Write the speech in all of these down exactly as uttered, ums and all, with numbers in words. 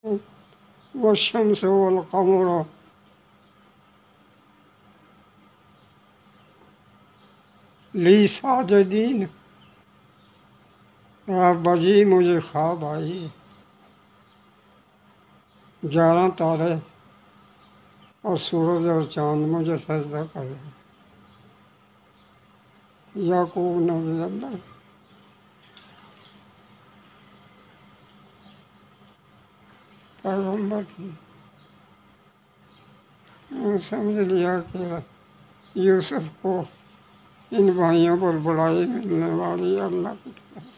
والشمس والقمر لی ساجدین، رات بجی مجھے خواب آئی، گیارہ تارے اور سورج اور چاند مجھے سجدہ کرے۔ یعقوب نبی اللہ پیغمبر تھی، انہوں نے سمجھ لیا کہ یوسف کو ان بھائیوں پر بڑائی ملنے والی ہے اللہ کی طرف سے۔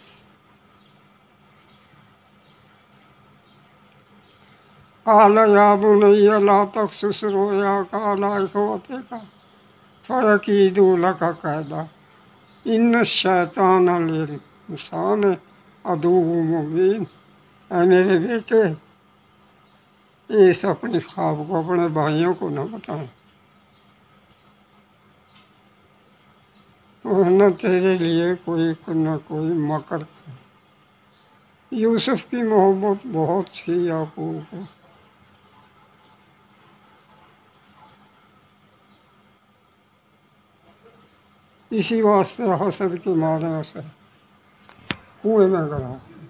قال یا بنی لا تقصص رؤیاک علی اخوتک فیکیدوا لک کیدا ان الشیطان للانسان عدو مبین۔ اے میرے بیٹے، اس اپنی خواب کو اپنے بھائیوں کو نہ بتائیں، ورنہ تیرے لیے کوئی نہ کوئی مکر تھا۔ یوسف کی محبت بہت تھی یعقوب کو، اسی واسطے حسد کے مارے اسے کنویں میں گرا۔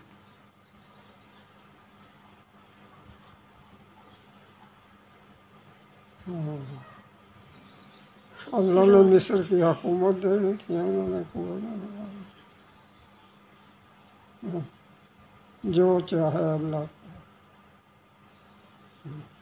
اللہ نے مصر کی حکومت دے دی تھی، انہوں نے کنویں میں گرا۔ جو چاہے اللہ